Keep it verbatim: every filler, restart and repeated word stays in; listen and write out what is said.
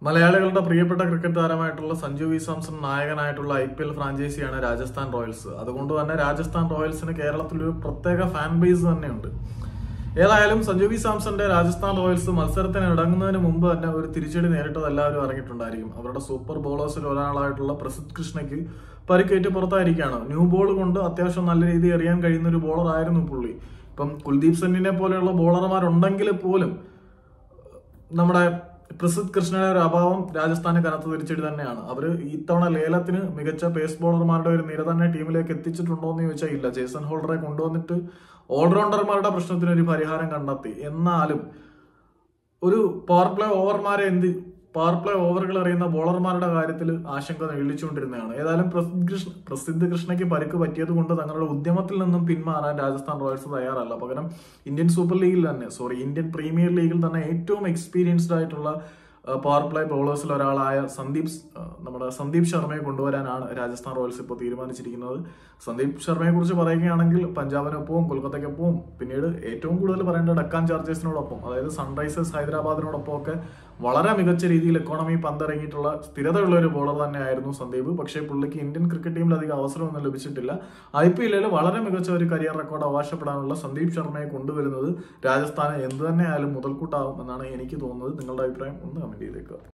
മലയാളികളുടെ പ്രിയപ്പെട്ട ക്രിക്കറ്റ് താരമായിട്ടുള്ള സഞ്ജു വി സാംസൺ നായകനായിട്ടുള്ള ഐ പി എൽ ഫ്രാഞ്ചൈസിയാണ് രാജസ്ഥാൻ റോയൽസ്. അതുകൊണ്ട് തന്നെ രാജസ്ഥാൻ റോയൽസിന് കേരളത്തിലൊരു പ്രത്യേക ഫാൻ ബേസ് തന്നെയുണ്ട്. ഏതായാലും സഞ്ജു വി സാംസന്റെ രാജസ്ഥാൻ റോയൽസ് മത്സരത്തിന് ഇറങ്ങുന്നതിന് മുമ്പ് തന്നെ ഒരു തിരിച്ചടി നേരിട്ടത് എല്ലാവരും അറിഞ്ഞിട്ടുണ്ടായിരിക്കും. അവരുടെ സൂപ്പർ ബോളേഴ്സിൽ ഒരാളായിട്ടുള്ള പ്രസിദ്ധ് കൃഷ്ണയ്ക്ക് പരിക്കേറ്റ് പുറത്തായിരിക്കുകയാണ്. ന്യൂ ബോൾ കൊണ്ട് അത്യാവശ്യം നല്ല രീതിയിൽ എറിയാൻ കഴിയുന്ന ഒരു ബോളർ ആയിരുന്നു പുള്ളി. ഇപ്പം കുൽദീപ് സെന്നിനെ പോലെയുള്ള ബോളർമാരുണ്ടെങ്കിൽ പോലും നമ്മുടെ പ്രസിദ്ധ് കൃഷ്ണയുടെ ഒരു അഭാവം രാജസ്ഥാന് കനത്ത തിരിച്ചടി തന്നെയാണ്. അവർ ഇത്തവണ ലേലത്തിന് മികച്ച പേസ് ബോളർമാരുടെ ഒരു നിര തന്നെ ടീമിലേക്ക് എത്തിച്ചിട്ടുണ്ടോ എന്ന് ചോദിച്ചാൽ ഇല്ല. ജേസൺ ഹോൾഡറെ കൊണ്ടുവന്നിട്ട് ഓൾറൗണ്ടർമാരുടെ പ്രശ്നത്തിന് ഒരു പരിഹാരം കണ്ടെത്തി. എന്നാലും ഒരു പവർ പ്ലേ ഓവർമാരെ എന്ത് പവർ പ്ലേ ഓവറുകൾ എറിയുന്ന ബോളർമാരുടെ കാര്യത്തിൽ ആശങ്ക നേടിച്ചുകൊണ്ടിരുന്നതാണ്. ഏതായാലും പ്രസിദ്ധ് കൃഷ്ണ പ്രസിദ്ധ് കൃഷ്ണയ്ക്ക് പരിക്ക് പറ്റിയത് കൊണ്ട് തങ്ങളുടെ ഉദ്യമത്തിൽ നിന്നും പിന്മാറാൻ രാജസ്ഥാൻ റോയൽസ് തയ്യാറല്ല. പകരം ഇന്ത്യൻ സൂപ്പർ ലീഗിൽ തന്നെ സോറി ഇന്ത്യൻ പ്രീമിയർ ലീഗിൽ തന്നെ ഏറ്റവും എക്സ്പീരിയൻസ്ഡ് ആയിട്ടുള്ള പവർ പ്ലേ ബോളേഴ്സിൽ ഒരാളായ സന്ദീപ് നമ്മുടെ സന്ദീപ് ശർമ്മയെ കൊണ്ടുവരാനാണ് രാജസ്ഥാൻ റോയൽസ് ഇപ്പോൾ തീരുമാനിച്ചിരിക്കുന്നത്. സന്ദീപ് ശർമ്മയെ കുറിച്ച് പറയുകയാണെങ്കിൽ പഞ്ചാബിനൊപ്പവും കൊൽക്കത്തയ്ക്കൊപ്പവും പിന്നീട് ഏറ്റവും കൂടുതൽ പറയേണ്ട ഡക്കാൻ ചാർജേഴ്സിനോടൊപ്പം അതായത് സൺറൈസേഴ്സ് ഹൈദരാബാദിനോടൊപ്പം ഒക്കെ വളരെ മികച്ച രീതിയിൽ എക്കോണമി പന്തിറങ്ങിയിട്ടുള്ള സ്ഥിരതയുള്ള ഒരു ബോളർ തന്നെയായിരുന്നു സന്ദീപ്. പക്ഷേ പുള്ളിക്ക് ഇന്ത്യൻ ക്രിക്കറ്റ് ടീമിൽ അധികം അവസരമൊന്നും ലഭിച്ചിട്ടില്ല. ഐ പി എല്ലിൽ വളരെ മികച്ച ഒരു കരിയർ റെക്കോർഡ് അവകാശപ്പെടാനുള്ള സന്ദീപ് ശർമ്മയെ കൊണ്ടുവരുന്നത് രാജസ്ഥാന് എന്ത് തന്നെയായാലും മുതൽക്കൂട്ടാവും എന്നാണ് എനിക്ക് തോന്നുന്നത്. നിങ്ങളുടെ അഭിപ്രായം ഒന്ന് കമന്റ് ചെയ്തേക്കുക.